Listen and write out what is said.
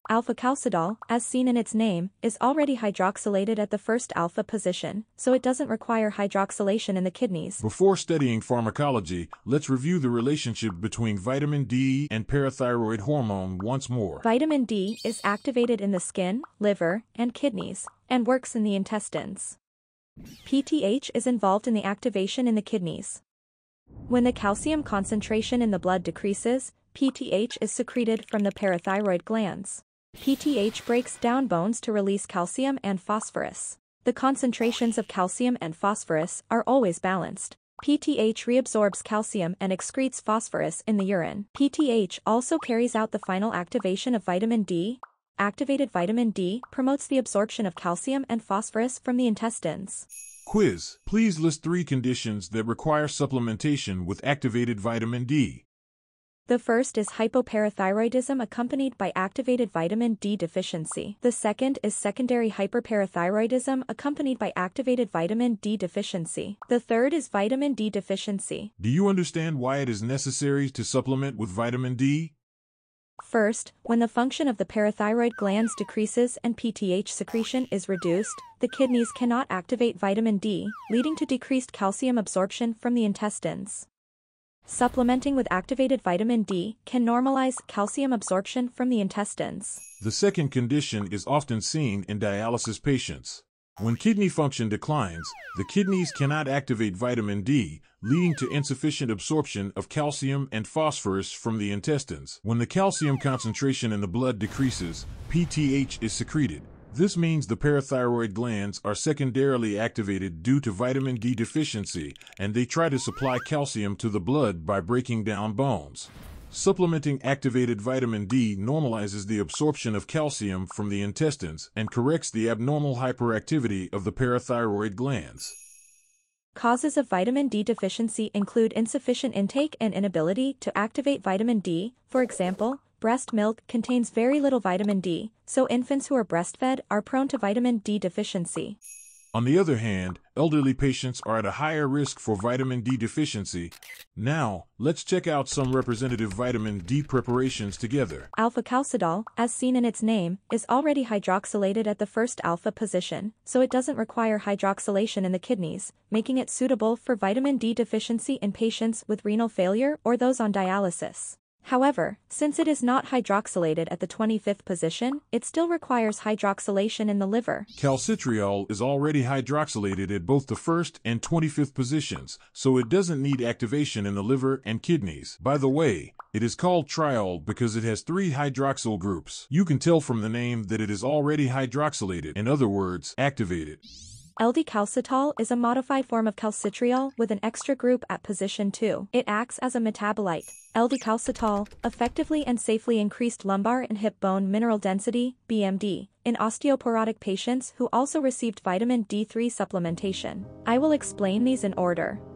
Alfacalcidol, as seen in its name, is already hydroxylated at the first alpha position, so it doesn't require hydroxylation in the kidneys. Before studying pharmacology, let's review the relationship between vitamin D and parathyroid hormone once more. Vitamin D is activated in the skin, liver, and kidneys, and works in the intestines. PTH is involved in the activation in the kidneys. When the calcium concentration in the blood decreases, PTH is secreted from the parathyroid glands. PTH breaks down bones to release calcium and phosphorus. The concentrations of calcium and phosphorus are always balanced. PTH reabsorbs calcium and excretes phosphorus in the urine. PTH also carries out the final activation of vitamin D. Activated vitamin D promotes the absorption of calcium and phosphorus from the intestines. Quiz. Please list 3 conditions that require supplementation with activated vitamin D. The first is hypoparathyroidism accompanied by activated vitamin D deficiency. The second is secondary hyperparathyroidism accompanied by activated vitamin D deficiency. The third is vitamin D deficiency. Do you understand why it is necessary to supplement with vitamin D? First, when the function of the parathyroid glands decreases and PTH secretion is reduced, the kidneys cannot activate vitamin D, leading to decreased calcium absorption from the intestines. Supplementing with activated vitamin D can normalize calcium absorption from the intestines. The second condition is often seen in dialysis patients. When kidney function declines, the kidneys cannot activate vitamin D, leading to insufficient absorption of calcium and phosphorus from the intestines. When the calcium concentration in the blood decreases, PTH is secreted. This means the parathyroid glands are secondarily activated due to vitamin D deficiency, and they try to supply calcium to the blood by breaking down bones. Supplementing activated vitamin D normalizes the absorption of calcium from the intestines and corrects the abnormal hyperactivity of the parathyroid glands. Causes of vitamin D deficiency include insufficient intake and inability to activate vitamin D. For example, breast milk contains very little vitamin D, so infants who are breastfed are prone to vitamin D deficiency. On the other hand, elderly patients are at a higher risk for vitamin D deficiency. Now, let's check out some representative vitamin D preparations together. Alfacalcidol, as seen in its name, is already hydroxylated at the first alpha position, so it doesn't require hydroxylation in the kidneys, making it suitable for vitamin D deficiency in patients with renal failure or those on dialysis. However, since it is not hydroxylated at the 25th position, it still requires hydroxylation in the liver. Calcitriol is already hydroxylated at both the 1st and 25th positions, so it doesn't need activation in the liver and kidneys. By the way, it is called triol because it has 3 hydroxyl groups. You can tell from the name that it is already hydroxylated, in other words, activated. Eldecalcitol is a modified form of calcitriol with an extra group at position 2. It acts as a metabolite. Eldecalcitol effectively and safely increased lumbar and hip bone mineral density, BMD, in osteoporotic patients who also received vitamin D3 supplementation. I will explain these in order.